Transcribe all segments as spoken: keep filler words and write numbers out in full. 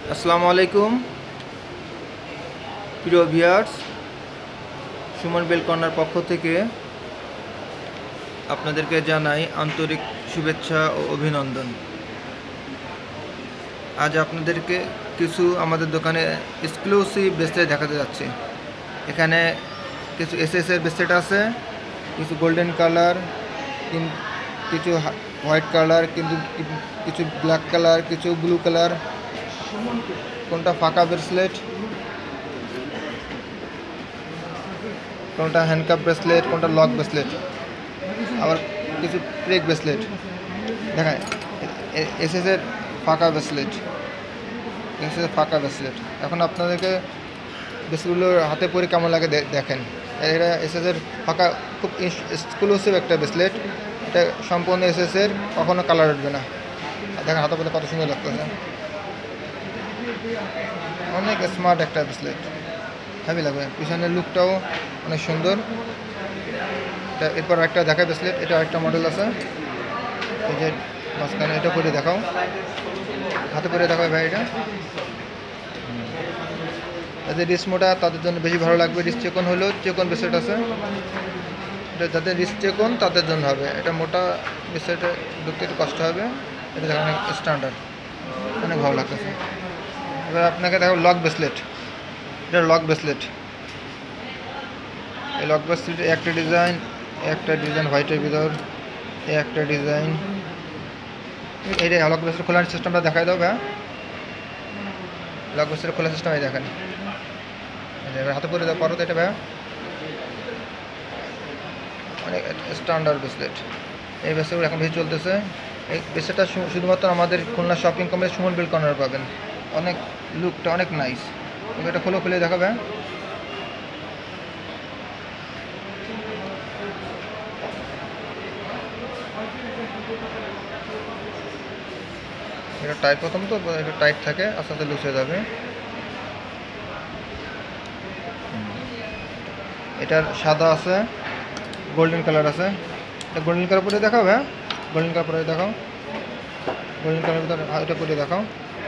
আসসালামু আলাইকুম প্রিয় ভিউয়ার্স, সুমন বেল কর্নার পক্ষ থেকে আপনাদেরকে জানাই আন্তরিক শুভেচ্ছা ও অভিনন্দন। আজ আপনাদেরকে কিছু আমাদের দোকানে এক্সক্লুসিভ ব্রেসলেট দেখাতে যাচ্ছি। এখানে কিছু এসএস এর ব্রেসলেট আছে, কিছু গোল্ডেন কালার, কিছু হোয়াইট কালার, কিন্তু কিছু ব্ল্যাক কালার, কিছু ব্লু কালার, কোনটা ফাঁকা ব্রেসলেট, কোনটা হ্যান্ডকাপ ব্রেসলেট, কোনটা লক ব্রেসলেট, আবার কিছু প্রেক ব্রেসলেট দেখায়। এসএস এর ফাঁকা ব্রেসলেট, এসএস এর ফাঁকা ব্রেসলেট। এখন আপনাদেরকে ব্রেসলেটগুলো হাতে পরে কেমন লাগে দেখেন। এটা এসএস এর ফাঁকা, খুব এক্সক্লুসিভ একটা ব্রেসলেট। এটা সম্পূর্ণ এসএস এর, কখনো কালার উঠবে না। দেখেন হাতে পরে কত সুন্দর লাগতেছে, অনেক স্মার্ট একটা ব্রেসলেট, হেভি লাগবে। পিছনের লুকটাও অনেক সুন্দর। এটা এরপর একটা দেখায় ব্রেসলেট, এটা একটা মডেল আছে, এই যে মাঝখানে। এটা পরে দেখাও, হাতে পরে দেখাও ভাই। এটা যাদের রিস্ট মোটা তাদের জন্য বেশি ভালো লাগবে। রিস্ট চেকন হলেও চেকন ব্রেসলেট আছে, এটা যাদের রিস্ট চেকন তাদের জন্য হবে। এটা মোটা ব্রেসলেটে ঢুকতে একটু কষ্ট হবে। এটা দেখেন অনেক স্ট্যান্ডার্ড, অনেক ভালো লাগতেছে। এবার আপনাকে দেখো লক ব্রেসলেট। এটা লক ব্রেসলেট। এই লক ব্রেসলেট একটা ডিজাইন, একটা ডিজাইন হোয়াইটের ভিতর, এই একটা ডিজাইন। এইটা লক ব্রেসলেট খোলার সিস্টেমটা দেখাই দাও ভাই। লক ব্রেসলেট খোলার সিস্টেম এই দেখেন, এবার হাতে পরে দাও পারো তো এটা ভাই। অনেক স্ট্যান্ডার্ড ব্রেসলেট। এই ব্রেসলেট এখন বেশি চলতেছে। এই ব্রেসলেটটা শুধুমাত্র আমাদের Khulna shopping complex Suman bell corner পাবেন। অনেক লুকটা অনেক নাইস। এটা খোলো, খুলে দেখাবে। এটা টাইট, প্রথম তো এটা টাইট থাকে, আস্তে আস্তে লুজ হয়ে যাবে। এটার সাদা আছে, গোল্ডেন কালার আছে। এটা গোল্ডেন কালার পরে দেখাও হ্যাঁ, গোল্ডেন কালার পরে দেখাও। গোল্ডেন কালার ভিতরে এটা পরে দেখাও।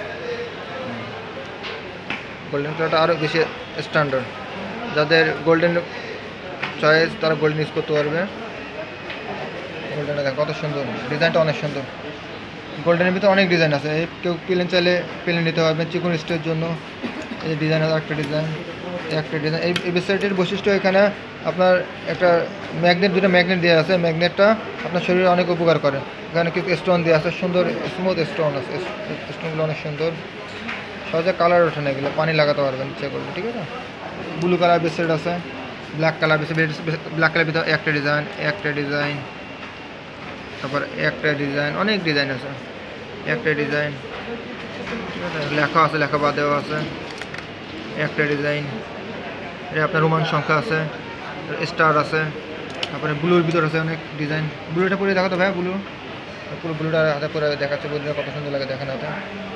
গোল্ডেন কালারটা আরও বেশি স্ট্যান্ডার্ড। যাদের গোল্ডেন চয়েস তারা গোল্ডেন ইউজ করতে পারবে। গোল্ডেনটা দেখো কত সুন্দর, ডিজাইনটা অনেক সুন্দর। গোল্ডেনের ভিতরে অনেক ডিজাইন আছে, এই কেউ প্লেন চাইলে প্লেন নিতে পারবেন চিকন স্টের জন্য। এই ডিজাইন আছে, একটা ডিজাইন, একটা ডিজাইন। এই ব্রেসলেটের বৈশিষ্ট্য এখানে আপনার একটা ম্যাগনেট, দুটো ম্যাগনেট দেওয়া আছে। ম্যাগনেটটা আপনার শরীরে অনেক উপকার করে। এখানে কিছু স্টোন দেওয়া আছে, সুন্দর স্মুথ স্টোন আছে। স্টোনগুলো অনেক সুন্দর, সহজে কালার ওঠে না, এগুলো পানি লাগাতে পারবেন ইচ্ছে করবে। ঠিক আছে, ব্লু কালার ব্রেসলেট আছে, black colour bracelet. Black colour ভিতরে একটা ডিজাইন, একটা ডিজাইন, তারপর একটা ডিজাইন, অনেক ডিজাইন আছে, একটা ডিজাইন। ঠিক আছে, লেখা আছে, লেখা বাদেও আছে, একটা ডিজাইন। এটা আপনার রোমান সংখ্যা আছে, স্টার আছে, তারপরে ব্লুর ভিতর আছে অনেক ডিজাইন। ব্লুটা পরে দেখাতো ভাই, ব্লু পুরো ব্লুটা হাতে পরে দেখাচ্ছে। ব্লুটা কত সুন্দর লাগে দেখেন হাতে।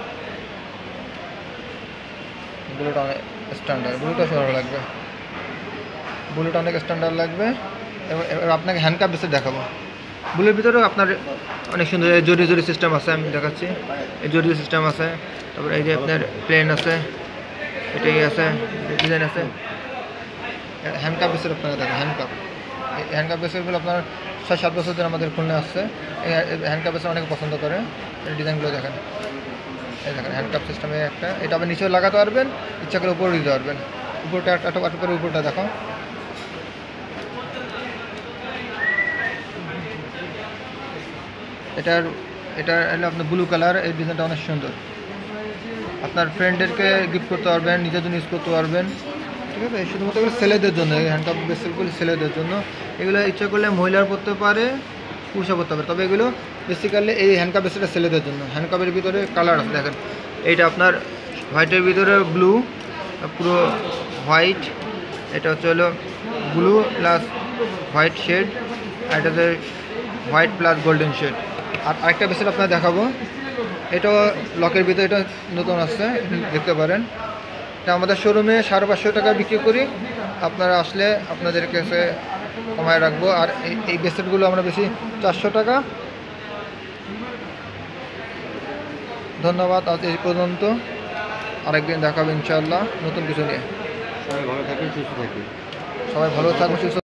ব্লুটা অনেক স্ট্যান্ডার্ড, ব্লুটা ভালো লাগবে, ব্লুটা অনেক স্ট্যান্ডার্ড লাগবে। এবার এবার আপনাকে হ্যান্ডকাপ ব্রেসলেট দেখাবো। ব্লুর ভিতরেও আপনার অনেক সুন্দর জরি জরি সিস্টেম আছে, আমি দেখাচ্ছি। এই জরি সিস্টেম আছে, তারপরে এই যে আপনার প্লেন আছে, এটাই আছে, ডিজাইন আছে। হ্যান্ডকাপ ব্রেসলেট আপনাকে দেখেন, হ্যান্ডকাপ। এই হ্যান্ডকাপ ব্রেসলেটগুলো আপনার ছয় সাত বছর ধরে আমাদের খুলনা আসছে। এই হ্যান্ডকাপ ব্রেসলেট অনেকে পছন্দ করে। এই ডিজাইনগুলো দেখেন, এই দেখেন হ্যান্ডকাপ সিস্টেমে একটা। এটা আপনি নিচেও লাগাতে পারবেন, ইচ্ছা করে উপরে দিতে পারবেন। উপরটা একটা একটা করে উপরটা দেখো। এটার এটা হলো আপনার ব্লু কালার। এই ডিজাইনটা অনেক সুন্দর, আপনার ফ্রেন্ডদেরকে গিফট করতে পারবেন, নিজের জন্য ইউজ করতে পারবেন। ঠিক আছে, শুধুমাত্র এগুলো ছেলেদের জন্য। এই হ্যান্ডকাপ ব্রেসলেটগুলো ছেলেদের জন্য। এগুলো ইচ্ছা করলে মহিলার পরতে পারে, পুরুষও পরতে পারে, তবে এগুলো বেসিক্যালি এই হ্যান্ডকাপ ব্রেসলেটটা ছেলেদের জন্য। হ্যান্ডকাপের ভিতরে কালার আছে দেখেন, এইটা আপনার হোয়াইটের ভিতরে ব্লু, পুরো হোয়াইট। এটা হচ্ছে হলো ব্লু প্লাস হোয়াইট শেড, আর এটাতে হোয়াইট প্লাস গোল্ডেন শেড। আর আরেকটা ব্রেসলেট আপনার দেখাবো, এটাও লকের ভিতরে, এটা নতুন আসছে, দেখতে পারেন। এটা আমাদের শোরুমে সাড়ে পাঁচশো টাকা বিক্রি করি, আপনারা আসলে আপনাদের কাছে কমায় রাখবো। আর এই এই ব্রেসলেটগুলো আমরা বেশি চারশো টাকা। ধন্যবাদ, আজ এই পর্যন্ত। আরেকদিন দেখাবো ইনশাআল্লাহ নতুন কিছু নিয়ে। সবাই ভালো থাকবেন, সুস্থ থাকবেন। সবাই ভালো থাকবেন, সুস্থ